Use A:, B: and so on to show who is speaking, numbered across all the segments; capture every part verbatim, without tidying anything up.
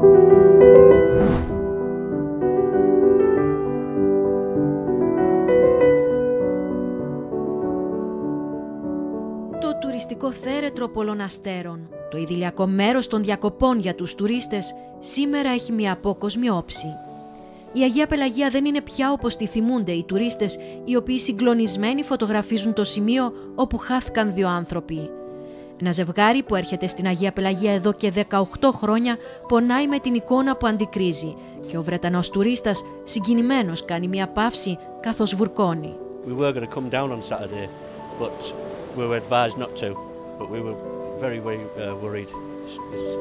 A: Το τουριστικό θέρετρο πολλών αστέρων, το ιδηλιακό μέρος των διακοπών για τους τουρίστες, σήμερα έχει μια απόκοσμη όψη. Η Αγία Πελαγία δεν είναι πια όπως τη θυμούνται οι τουρίστες, οι οποίοι συγκλονισμένοι φωτογραφίζουν το σημείο όπου χάθηκαν δύο άνθρωποι. Ένα ζευγάρι που έρχεται στην Αγία Πελαγία εδώ και δεκαοκτώ χρόνια πονάει με την εικόνα που αντικρίζει και ο Βρετανός τουρίστας συγκινημένος κάνει μια παύση καθώς βουρκώνει.
B: We were going to come down on Saturday, but we were advised not to. But we were very, very uh, worried. It's, it's...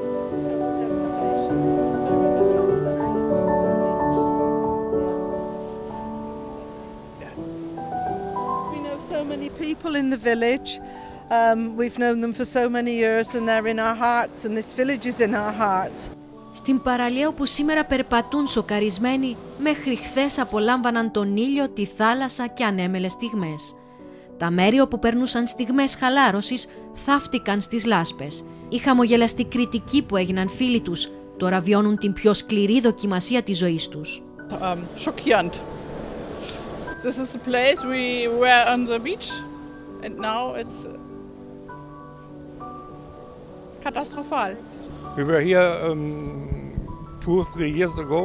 C: We know so many people in the village. Um, we've known them for so many years and they're in our hearts and this village is in our hearts.
A: Στην παραλία όπου σήμερα περπατούν σοκαρισμένοι, μέχρι χθες απολάμβαναν τον ήλιο, τη θάλασσα και ανέμελες στιγμές. Τα μέρη όπου περνούσαν στιγμές χαλάρωσης θαύτηκαν στις λάσπες. Οι χαμογελαστοί κριτικοί που έγιναν φίλοι τους τώρα βιώνουν την πιο σκληρή δοκιμασία της ζωής τους.
D: Um, schockierend. This is the place we were on the beach and now it's katastrophal.
E: We were here um, two or three years ago.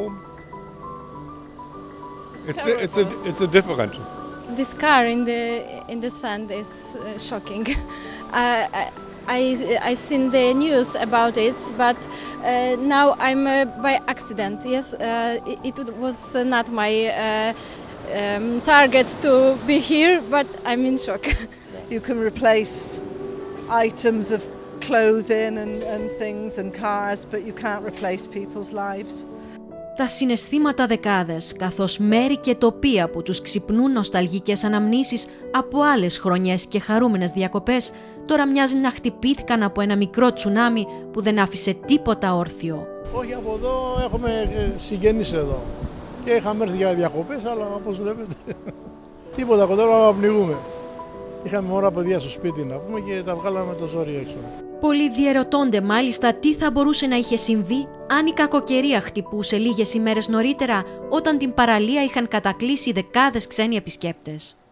E: It's a, it's a, it's a different.
F: This car in the in the sand is uh, shocking. I I I seen the news about it, but uh, now I'm uh, by accident. Yes, uh, it, it was not my uh, um, target to be here, but I'm in shock.
C: You can replace items of clothing and, and things and cars, but you can't replace people's lives.
A: Τα συναισθήματα δεκάδες, καθώς μέρη και τοπία που τους ξυπνούν νοσταλγικές αναμνήσεις από άλλες χρονιές και χαρούμενες διακοπές, τώρα μοιάζει να χτυπήθηκαν από ένα μικρό τσουνάμι που δεν άφησε τίποτα όρθιο.
G: Όχι, από εδώ έχουμε συγγενείς εδώ και είχαμε έρθει για διακοπές, αλλά όπως βλέπετε τίποτα κοντά να πνιγούμε. Είχαμε μωρά παιδιά στο σπίτι να πούμε και τα βγάλαμε το ζόρι έξω.
A: Πολλοί διερωτώνται μάλιστα τι θα μπορούσε να είχε συμβεί αν η κακοκαιρία χτυπούσε λίγες ημέρες νωρίτερα, όταν την παραλία είχαν κατακλείσει δεκάδες ξένοι επισκέπτες.